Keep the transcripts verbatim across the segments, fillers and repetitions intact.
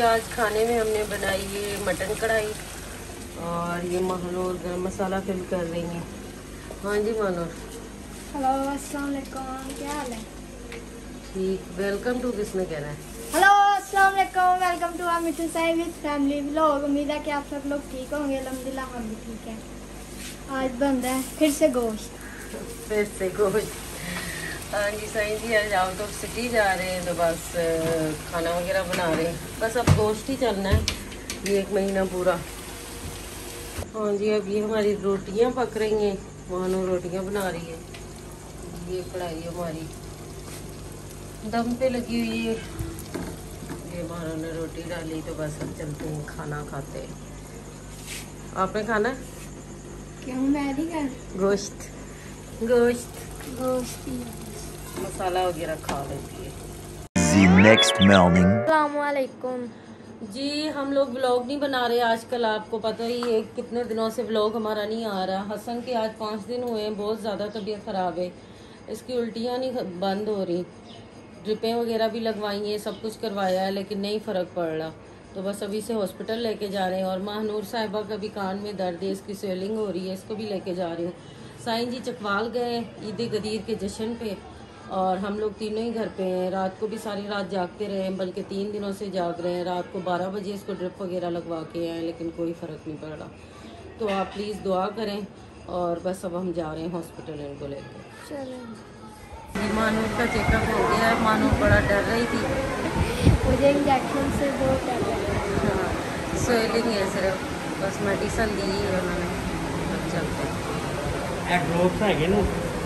आज खाने में हमने बनाई है मटन कढ़ाई और ये महानूर गरम मसाला फिल कर रही हैं। हाँ जी महानूर। हेलो अस्सलाम वालेकुम, क्या हाल है? ठीक, वेलकम टू किसने कहना है? हेलो अस्सलाम वालेकुम, welcome to our Mithu Sahib with family vlog. उम्मीद है कि आप सब लोग ठीक होंगे। अल्हम्दुलिल्लाह हम भी ठीक हैं। आज बंद है फिर से गोश्त फिर से गोश्त। हाँ जी साईं जी, आज हम तो सिटी जा रहे हैं तो बस खाना वगैरह बना रहे हैं। बस अब गोश्त ही चलना है ये एक महीना पूरा। हाँ जी, अब ये हमारी रोटियां पक रही हैं, मानो रोटियां बना रही है। ये कढ़ाई हमारी दम पे लगी हुई है। ये मानो ने रोटी डाली तो बस अब चलते हैं खाना खाते हैं। आपने खाना है? क्यों मैं नहीं कर गोश्त गोश्त गोश्त मसाला वगैरह खा लेती है। Next morning. अस्सलाम वालेकुम जी, हम लोग व्लॉग नहीं बना रहे आजकल, आपको पता ही है कितने दिनों से व्लॉग हमारा नहीं आ रहा। हसन के आज पाँच दिन हुए हैं, बहुत ज़्यादा तबीयत ख़राब है, इसकी उल्टियाँ नहीं बंद हो रही, ड्रिपें वगैरह भी लगवाई हैं, सब कुछ करवाया है लेकिन नहीं फ़र्क पड़ रहा। तो बस अभी से हॉस्पिटल लेके जा रहे हैं। और महानूर साहिबा का भी कान में दर्द है, इसकी स्वेलिंग हो रही है, इसको भी लेके जा रही हूँ। साईं जी चकवाल गए ईद गदीर के जश्न पे और हम लोग तीनों ही घर पे हैं। रात को भी सारी रात जागते रहे हैं, बल्कि तीन दिनों से जाग रहे हैं। रात को बारह बजे इसको ड्रिप वगैरह लगवा के आए लेकिन कोई फ़र्क नहीं पड़ रहा। तो आप प्लीज़ दुआ करें। और बस अब हम जा रहे हैं हॉस्पिटल इनको लेकर। चलो, मानूर का चेकअप हो गया है। मानूर बड़ा डर रही थी, मुझे इंजेक्शन से बहुत डर है। हाँ, स्वेलिंग है सिर्फ, बस मेडिसिन दी है उन्होंने। अब चलते हैं। ड्रॉप्स है ना,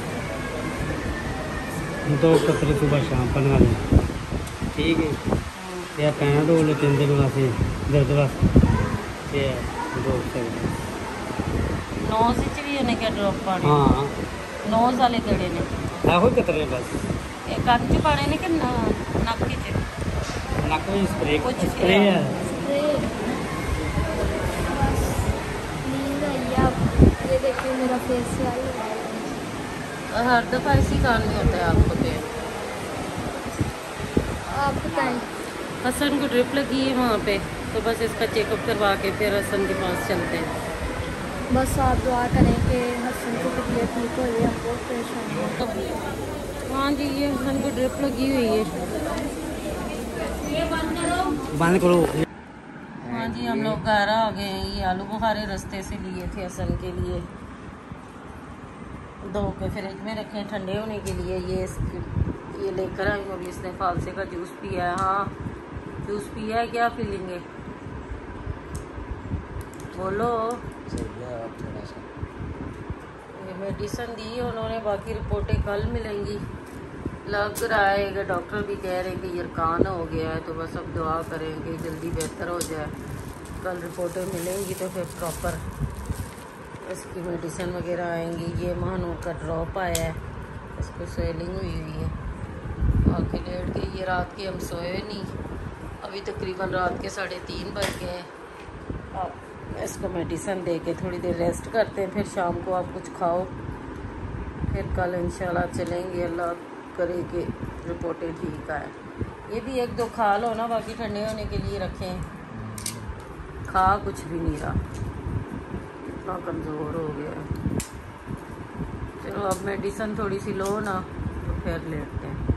दो कतरे सुबह शाम पंद्रह दिन, ठीक है या पैनाडोल तीन दिन वास्ते दर्द वास्ते ड्रॉप्स है। नोज च भी उन्हें क्या ड्रॉप पाने? हाँ, नोज वाले केड़े ने? आहो कतरे बस ये कंन च पाने ने कि नक च? नक में स्प्रे कुछ स्प्रे है। स्प्रे बस नींद आई अब। ये देखिए मेरा फेस वाला हर दफ़ा इसी कान में होता है आपको? तो आप बताएं। हसन को ड्रिप लगी है वहाँ पे, तो बस इसका चेकअप करवा के फिर हसन के पास चलते हैं। बस आप दुआ करें कि हसन की तबीयत ठीक हो जाए, हम बहुत परेशान हैं। हाँ जी, ये हसन को ड्रिप लगी हुई है। बंद करो। हाँ जी, हम लोग घर आ गए हैं। ये आलू बुखारे रास्ते से लिए थे हसन के लिए, धो के फ्रिज में रखे ठंडे होने के लिए। ये ये लेकर आई हूँ अभी। इसने फालसे का जूस पिया है। हाँ, जूस पिया है। क्या फीलिंग है बोलो? ये मेडिसिन दी है उन्होंने, बाकी रिपोर्टें कल मिलेंगी। लग रहा है कि डॉक्टर भी कह रहे हैं कि यरकान हो गया है, तो बस अब दुआ करें कि जल्दी बेहतर हो जाए। कल रिपोर्टें मिलेंगी तो फिर प्रॉपर इसकी मेडिसिन वगैरह आएंगी। ये महानूर का ड्रॉप आया है, इसको स्वेलिंग हुई हुई है। आके लेट के ये रात के हम सोए नहीं, अभी तकरीबन रात के साढ़े तीन बज गए हैं। अब इसको मेडिसिन दे के थोड़ी देर रेस्ट करते हैं, फिर शाम को आप कुछ खाओ, फिर कल इंशाल्लाह चलेंगे। अल्लाह करे कि रिपोर्टें ठीक आए। ये भी एक दो खा लो ना, बाकी ठंडे होने के लिए रखें। खा कुछ भी नहीं रहा, इतना कमज़ोर हो गया। चलो अब मेडिसिन थोड़ी सी लो ना तो फिर लेटते हैं।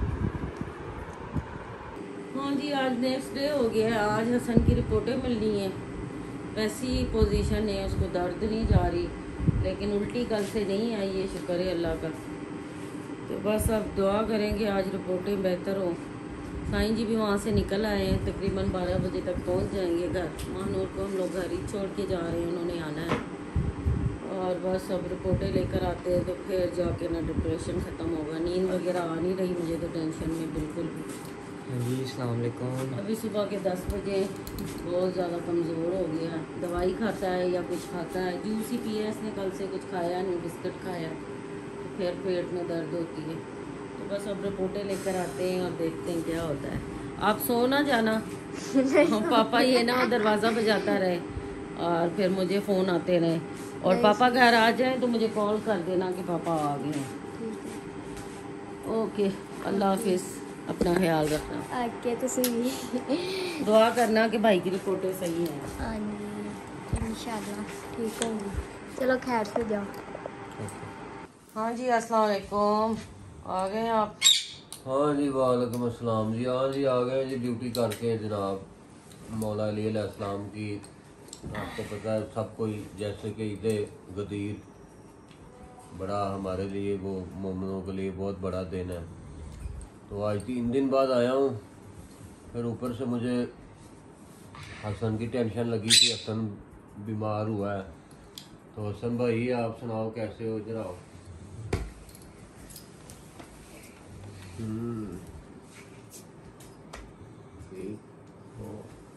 हाँ जी, आज नेक्स्ट डे हो गया है। आज हसन की रिपोर्टें मिलनी है। वैसी पोजीशन है, उसको दर्द नहीं जा रही, लेकिन उल्टी कल से नहीं आई है, शुक्र है अल्लाह का। तो बस अब दुआ करेंगे आज रिपोर्टें बेहतर हो। साईं जी भी वहाँ से निकल आए हैं, तकरीबन बारह बजे तक पहुँच जाएंगे घर। महानूर को हम लोग घर ही छोड़ के जा रहे हैं, उन्होंने आना है। और बस अब रिपोर्टें लेकर आते हैं तो फिर जाके ना डिप्रेशन ख़त्म होगा। नींद वगैरह आ नहीं रही मुझे तो, टेंशन में बिल्कुल भी। जी अस्सलाम वालेकुम। अभी सुबह के दस बजे, बहुत ज़्यादा कमज़ोर हो गया। दवाई खाता है या कुछ खाता है, जूस ही पिया इसने, कल से कुछ खाया नहीं, बिस्किट खाया, तो फिर पेट में दर्द होती है। तो बस अब रिपोर्टें लेकर आते हैं और देखते हैं क्या होता है। आप सो ना जाना पापा ये ना दरवाज़ा बजाता रहे और फिर मुझे फ़ोन आते रहे, और पापा घर आ जाए तो मुझे कॉल कर देना कि पापा आ गए हैं। ओके, अल्लाह हाफिज़। अपना ख्याल रखना। आके तुसी भी दुआ करना कि भाई की रिपोर्टें सही हैं। हाँ जी इंशाल्लाह ठीक होंगी। चलो खैर से जाओ। हाँ जी अस्सलाम वालेकुम, आ गए आप? हाँ जी वालेकुम अस्सलाम जी। हाँ जी आ गए जी ड्यूटी करके जनाब। मौला अली अलैहिस्सलाम की आपको पता है सब कोई, जैसे कि ईद गदीर बड़ा हमारे लिए, वो मोमिनों के लिए बहुत बड़ा दिन है। तो आज तीन दिन बाद आया हूँ। फिर ऊपर से मुझे हसन की टेंशन लगी थी, हसन बीमार हुआ है। तो हसन भाई आप सुनाओ कैसे हो? इधर आओ। हम्म ठीक हो।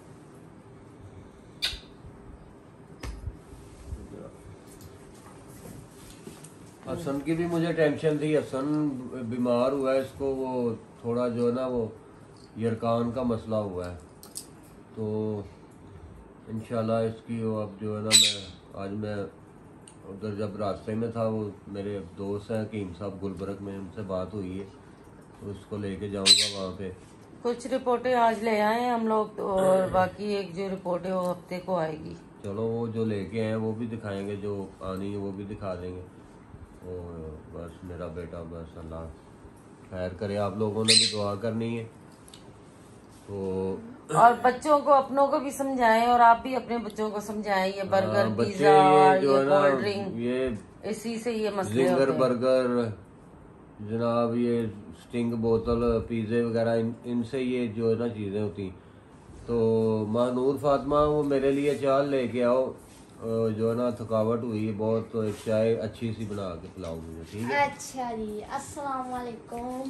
हसन की भी मुझे टेंशन थी। हसन बीमार हुआ है, इसको वो थोड़ा जो है ना वो यरकान का मसला हुआ है। तो इंशाल्लाह इसकी वो अब जो है ना, मैं आज मैं उधर जब रास्ते में था, वो मेरे दोस्त हैं हकीम साहब गुलबर्ग में, उनसे बात हुई है, तो उसको लेके जाऊंगा वहाँ पे। कुछ रिपोर्टें आज ले आए हैं हम लोग, तो और बाकी एक जो रिपोर्ट है वो हफ्ते को आएगी। चलो वो जो लेके आए वो भी दिखाएंगे, जो आनी है वो भी दिखा देंगे। और बस मेरा बेटा, बस अल्लाह खैर करे। आप लोगों ने भी दुआ करनी है। तो और बच्चों को अपनों को भी समझाएं, और आप भी अपने बच्चों को समझाएं। ये बर्गर हाँ, बच्चे पिज्जा ये और जो ये है ना, कोल्ड ड्रिंक, ये इसी से ये मसले होते जिंगर हैं। बर्गर जनाब, ये स्टिंग बोतल पिज़्ज़े वगैरह, इन इनसे ये जो है ना चीज़ें होती। तो महानूर फातिमा वो मेरे लिए चाय लेके आओ, जो है ना थकावट हुई है बहुत, तो एक चाय अच्छी सी बना के पिलाओ मुझे, ठीक है? अच्छा जी अस्सलाम वालेकुम।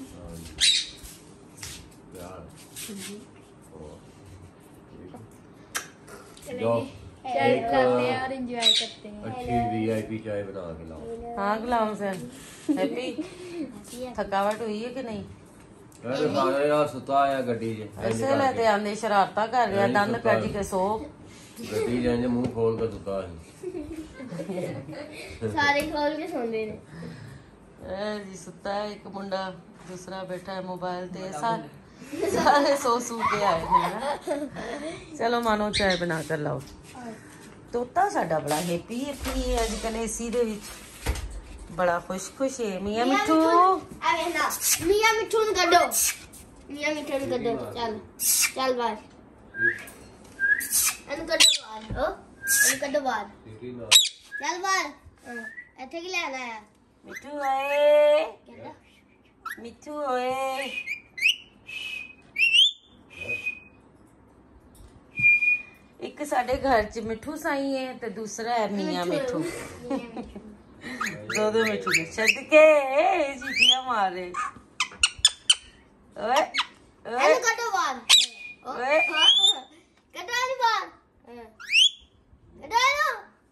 यार चाय पिलाते हैं और एंजॉय करते हैं। अच्छी वीआईपी चाय बना के लाओ। हाँ गुलाम हुसैन, हैप्पी थकावट हुई है कि नहीं? अरे खाने यार सुता है गड्डी च ऐसे लेते आंदे शरारता कर रहा, दंद कज के सो गड्डी जाने मुंह खोल के सुता है। सारे खोल के सोंदे ने। ए जी सुता है एक मुंडा, दूसरा बैठा है मोबाइल ते, सारे सारे सो सू के आए हैं। चलो मानो चाय बना कर लाओ। तोता साडा बड़ा हैप्पी हैप्पी है अजकल एसी दे विच, बड़ा खुश खुश है। मियां मिठू अरे ना मियां मिठू न कड्डो, मियां मिठू न कड्डो। चल चल बाहर, एनु कड्डो बाहर। ओ एनु कड्डो बाहर, चल बाहर। ਇੱਥੇ ਕੀ ਲੈਣ ਆਇਆ? मिठू ओए मिठू ओए। एक साडे घर च मिठू साई है ते दूसरा है मियां मिठू। दो दो मिठू ने छद के चीटियां मार रहे। ओए ओए एनु कड्डो बाहर। ओए कड्डो नहीं बाहर, कड्डो एनु।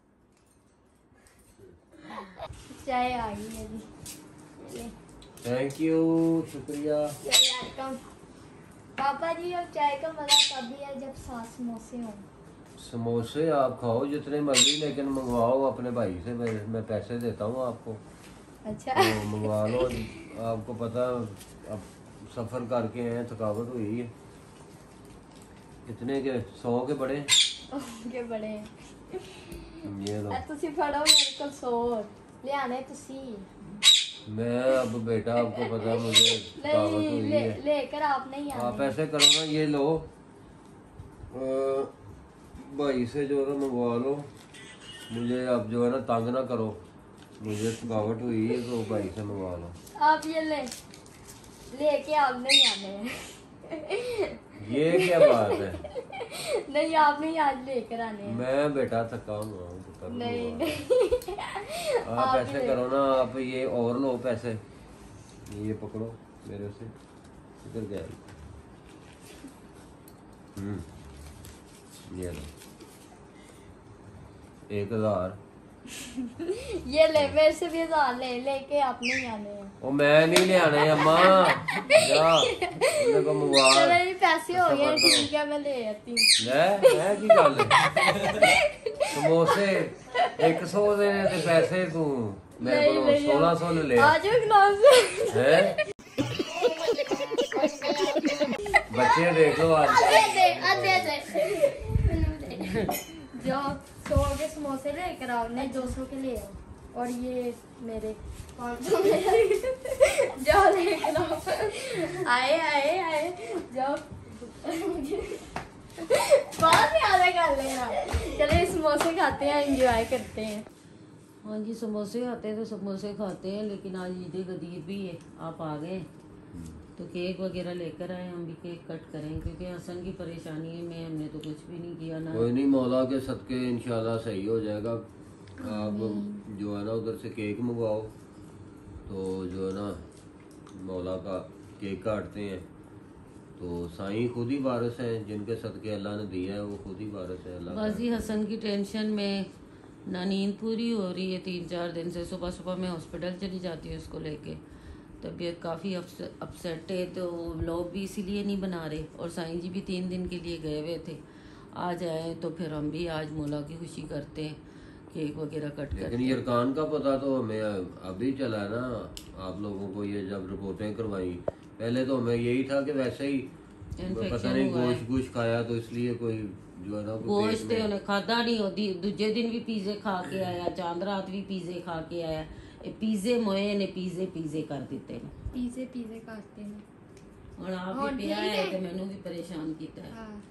चाय आ गई है जी। थैंक यू, शुक्रिया। वेलकम। पापा जी अब चाय का मजा तभी है जब साथ समोसे हों। समोसे आप खाओ जितने मर्जी, लेकिन मंगवाओ अपने भाई से। मैं मैं पैसे देता हूँ आपको, अच्छा तो मंगवा लो। आपको पता अब सफ़र करके हैं, थकावट हुई है। कितने के? सौ के बड़े के बड़े ये लो। ए तुसी फड़ो मेरे को सौ ले आने तुसी। मैं अब बेटा आपको पता मुझे थकावट नहीं हुई ले है। लेकर आप नहीं आने। आप ऐसे करो ना, ये लो अ, भाई से जो है ना मंगवा लो। मुझे अब जो है ना तंग ना करो, मुझे थकावट हुई है, तो भाई से मंगवा लो। आप ये ले लेके आप नहीं आने। ये क्या बात है? नहीं आप नहीं आज लेकर आने हैं। मैं बेटा थका हुआ हूँ, तो कब नहीं मंगवा लो। नहीं आप ऐसे करो ना, आप ये और लो पैसे, ये पकड़ो मेरे से। इधर गया? हम्म ये लो एक हजार। ये ले मेरे से भी हजार ले लेके आप नहीं आने हैं। ओ मैं नहीं ले आने अम्मा, जा मेरे को मंगवा। चलो ये पैसे हो गए, सफर करो। ठीक है मैं ले आती हूँ। ले मैं की गल है? समोसे एक सौ देने ते पैसे तू मेरे नहीं, को नहीं, सोलह सौ ले ले आ जाओ क्लास से। हैं? बच्चे देख लो आज। जो सौ के समोसे लेकर आओ, नहीं दो सौ के ले आओ, और ये मेरे पाँच सौ जाओ लेकर आओ। आए आए आए जाओ, बहुत ज्यादा कर लेना। चले समोसे खाते हैं, एंजॉय करते हैं। हाँ जी, समोसे आते हैं तो समोसे खाते हैं, लेकिन आज ईद गदीर भी है, आप आ गए तो केक वगैरह लेकर आए, हम भी केक कट करें क्योंकि हसन की परेशानी है में हमने तो कुछ भी नहीं किया ना। कोई नहीं, मौला के सदके इंशाल्लाह सही हो जाएगा। आप जो है ना उधर से केक मंगवाओ, तो जो है ना मौला का केक काटते हैं। तो साईं खुद ही वारिस हैं, जिनके सदके अल्लाह ने दिया है वो खुद ही वारिस है अल्लाह बस ही हसन की टेंशन में ना नींद पूरी हो रही है तीन चार दिन से। सुबह सुबह मैं हॉस्पिटल चली जाती हूँ उसको लेके, तबीयत काफ़ी अपसेट है, तो लोग भी इसीलिए नहीं बना रहे। और साईं जी भी तीन दिन के लिए गए हुए थे, आ जाए तो फिर हम भी आज मौला की खुशी करते हैं, केक वगैरह कट करते हैं। लेकिन यरकान का पता तो हमें अभी चला है ना, आप लोगों को ये जब रिपोर्टें करवाई, पहले तो हमें यही था कि वैसे ही पता नहीं गोश्त गोश्त खाया तो इसलिए कोई जो है ना गोश्त ते उन्हें खादा नहीं होती। दूजे दिन भी पीजे खा के आया, चांद रात भी पीजे खा के आया। ए पीजे मोए ने पीजे पीजे कर दिते ने, पीजे पीजे खाते हैं। और आप भी पिया है तो मैंने भी परेशान किया है। हाँ।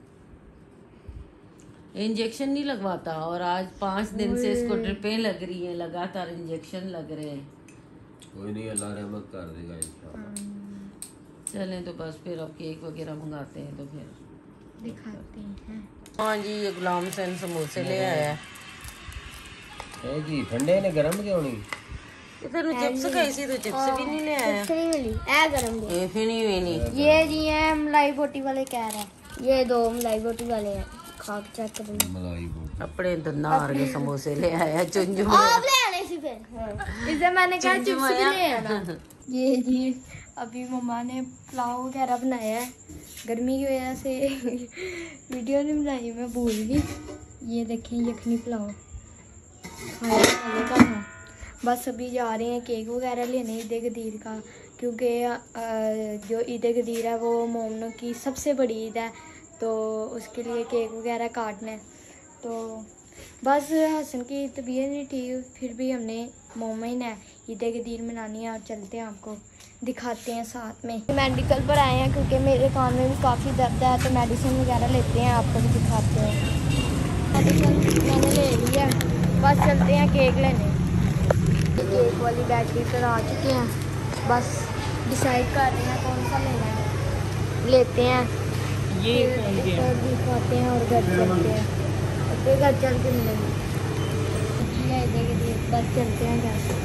इंजेक्शन नहीं लगवाता और आज पाँच दिन से इसको ड्रिपें लग रही हैं, लगातार इंजेक्शन लग रहे हैं। कोई नहीं, अल्लाह रहमत कर देगा इंशाल्लाह। चलें तो बस फिर अब केक वगैरह मंगाते हैं तो फिर दिखाते हैं। हाँ जी, ये गुलाम हुसैन समोसे ले आया है जी, ठंडे ने गरम क्यों नहीं? तेन चिप्स खाई सी तो चिप्स भी नहीं ले आया। नहीं मिली, ए गरम दे। ये फिर नहीं हुई नहीं। ये जी है मलाई बोटी वाले कह रहे हैं, ये दो मलाई बोटी वाले हैं, खा के चेक करो। मलाई बोटी अपने दंदा हार के समोसे ले आया चुंजू में। आप ले आने से फिर इसे मैंने कहा चिप्स भी ले आना। ये जी अभी मम्मा ने पुलाव वगैरह बनाया है, गर्मी की वजह से वीडियो नहीं बनाई, मैं भूल गई। ये देखें यखनी पुलाव खाने वाले का है। बस अभी जा रहे हैं केक वगैरह लेने ईद गदीर का, क्योंकि जो ईद गदीर है वो मोमनों की सबसे बड़ी ईद है, तो उसके लिए केक वगैरह काटना है। तो बस हसन की तबीयत नहीं ठीक, फिर भी हमने मोमिन है ईद गदीर मनानी है और चलते हैं, आपको दिखाते हैं साथ में। मेडिकल पर आए हैं क्योंकि मेरे कान में भी काफ़ी दर्द है, तो मेडिसिन वगैरह लेते हैं, आपको भी दिखाते हैं। मेडिसिन मैंने ले ली है, बस चलते हैं केक लेने। केक वाली बैटरी पर आ चुके हैं, बस डिसाइड कर रहे हैं कौन सा लेना है, लेते हैं ये दिखाते हैं और घर चलते हैं, फिर घर चल के मिलेंगे। बस चलते हैं घर।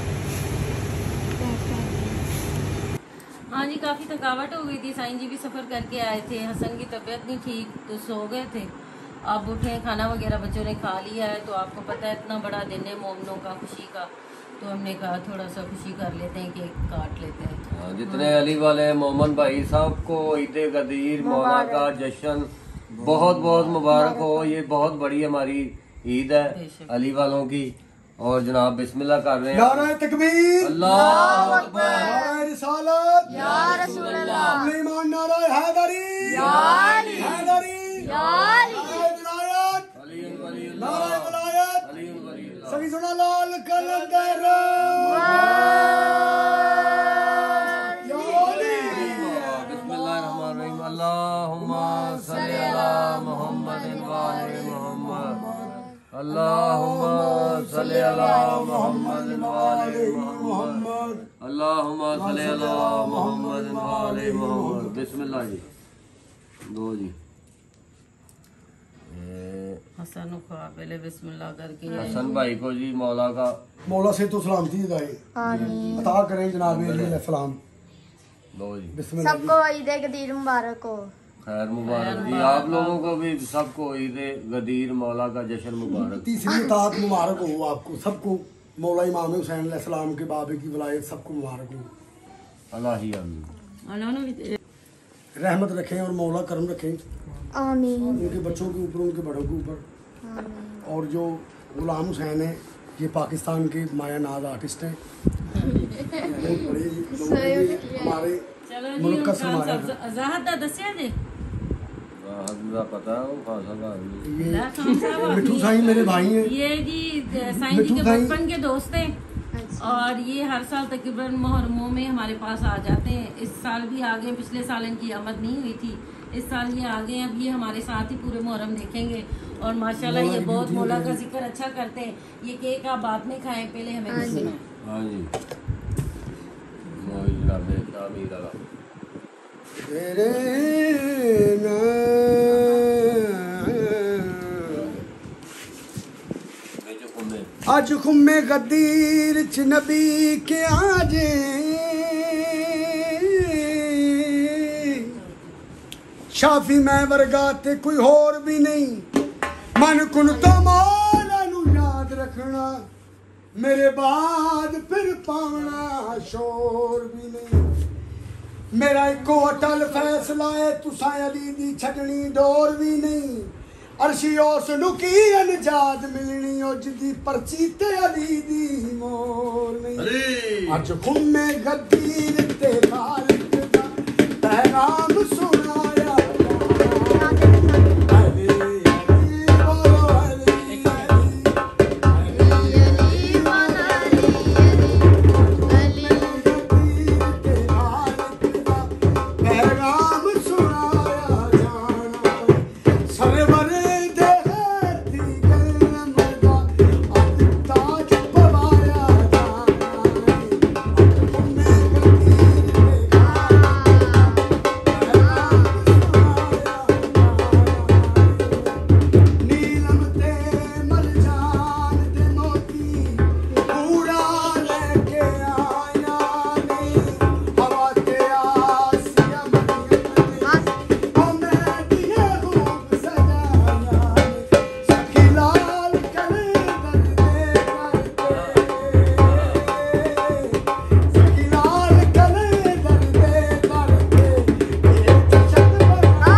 हाँ जी, काफ़ी थकावट हो गई थी, साईं जी भी सफ़र करके आए थे, हसन की तबीयत नहीं ठीक तो सो गए थे। अब उठे, खाना वगैरह बच्चों ने खा लिया है, तो आपको पता है इतना बड़ा दिन है मोमनों का खुशी का, तो हमने कहा थोड़ा सा खुशी कर लेते हैं, केक काट लेते हैं। हाँ, जितने अली वाले मोमन भाई साहब को ईद गदीर मौला का जश्न बहुत बहुत मुबारक हो। ये बहुत बड़ी हमारी ईद है अली वालों की, और जनाब बिस्मिल्लाह कर रहे हैं। नारा तकबीर, अल्लाह अकबर, नारा रिसालत, या रसूल अल्लाह, ईमान, नारा हैदरी, या अली, हैदरी, या अली, नारा विलायत, अली वली नारा विलायत, अली वली सैयदुना लाल कलंदर, या अली। बिस्मिल्लाहिर्रहमानिर्रहीम। अल्लाहुम्मा सल्ली अला मुहम्मदिन व आले मुहम्मद। अल्लाहुम्मा सल्ली अला मुहम्मदिन व आले मुहम्मद। अल्लाहुम्मा सल्ली अला मुहम्मदिन व आले मुहम्मद। बिस्मिल्लाह जी, दो जी। हसन को पहले बिस्मिल्लाह करके हसन भाई को जी मौला का मौला से तो सलामती दिलाए, अता करें जनाब सलाम। दो जी, बिस्मिल्लाह। सबको ईद गदीर मुबारक हो। खैर मुबारक जी, आप लोगों को भी सबको ईद गदीर मौला का जश्न मुबारक। तीसरी इताअत मुबारक हो आपको सबको, मौला इमाम हुसैन अलैहिस्सलाम के बाबे की विलायत सबको मुबारक हो। अल्लाह ही आमीन। रहमत रखें और मौला करम रखें आमीन। उनके बच्चों के ऊपर, उनके बड़ों के ऊपर। और जो गुलाम हुसैन है ये पाकिस्तान के माया नाज आर्टिस्ट हैं, बहुत बड़े लोग हैं ये, हमारे चलो जी मुल्क का हम खान समाया साहब अजाहत दा दस्या जी राहत दा पता है वो खान साहब ये ला खान साहब आप मिठू ये- साईं मेरे भाई हैं। ये जी साईं जी मिठू के साईं। बचपन के दोस्त हैं और ये हर साल तकरीबन मुहर्रमों में हमारे पास आ जाते हैं। इस साल भी आ गए, पिछले साल इनकी आमद नहीं हुई थी, इस साल ये आ गए। अब ये हमारे साथ ही पूरे मुहर्रम देखेंगे और माशाल्लाह ये बहुत मौला का जिक्र अच्छा करते हैं। ये केक आप बाद में खाएं, पहले हमें कुछ सुनाएं। हाँ जी मोई जनाबे तामीर वाला तेरे बेचो कुम्मे अज खुम्मे गदीर च नबी के आजे शाफी मैं वर्गा ते कोई होर भी नहीं मन कुन तो मौला नू याद रखना मेरे बाद फिर पावना शोर भी नहीं मेरा इको अटल फैसला है तुसा अली दी छडनी डोर भी नहीं अर्शी उस नू की अनजाद मिलनी ओ जिदी पर्ची ते अली दी मोर नहीं अज खुम्मे गदीर ते खालिक दा पैगाम सुनाया अली अली बोलो अली अली पैगाम सुनाया जाना सरवर दे दी गल मरदा अज ताज पवाया जाना मैं गदीर ते नीलम ते मरजान ते मोती पूरा लेके आया ने हवा ते आसिया मरियम ने ओ मैं दिए खूब सजाया सखी लाल करे दर्दे करते सखी लाल करे दर्दे करते एक चंद बना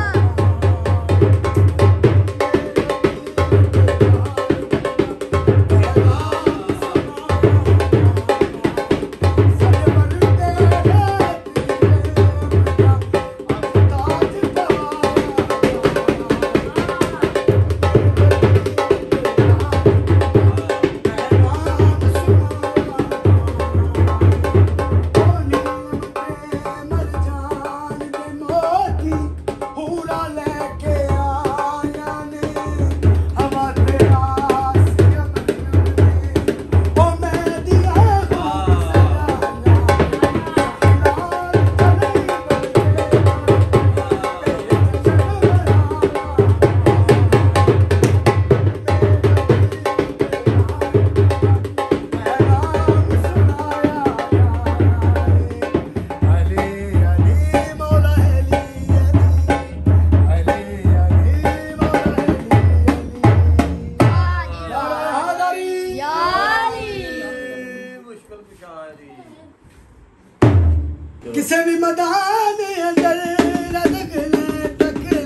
पूरा लेके आया ने हवा ते आसिया ओ मैं दिया खूब मुश्किल कुशा दी किसे भी मैदान अंदर रदक ले तक ले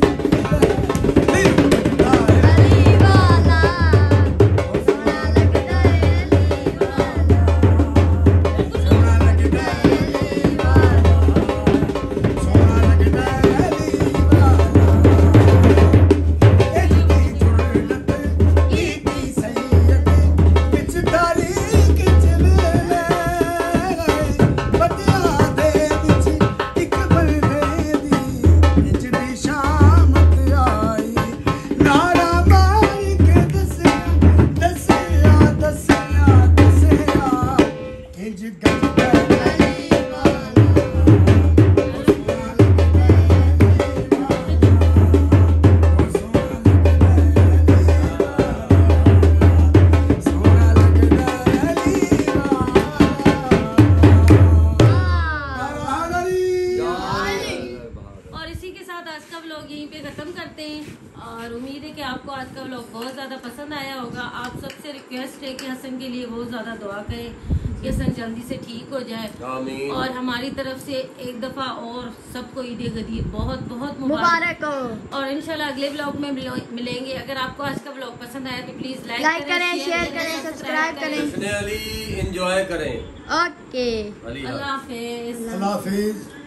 सोना लगदा है सोना लगदा है इतनी जुर्रत इतनी सैयद किच तारीख चले बतिया दे विच इक बलदे दी इंज दी शामत आई नारा मार के दसिया दसिया दसिया दसिया इंज गलता और इसी के साथ आज का व्लॉग यहीं पे ख़त्म करते हैं और उम्मीद है कि आपको आज का व्लॉग बहुत ज़्यादा पसंद आया होगा। आप सबसे रिक्वेस्ट है कि हसन के लिए बहुत ज़्यादा दुआ करें कि हसन जल्दी से ठीक हो जाए आमीन। और हमारी तरफ से एक दफा और सबको ईद गदीर बहुत बहुत मुबारक हो। और इंशाल्लाह अगले ब्लॉग में मिलेंगे। अगर आपको आज का ब्लॉग पसंद आया तो प्लीज लाइक लाइक करें, शेयर करें, सब्सक्राइब करें। हसन अली एंजॉय करें। ओके, अली अल्लाह हाफिज। अल्लाह हाफिज।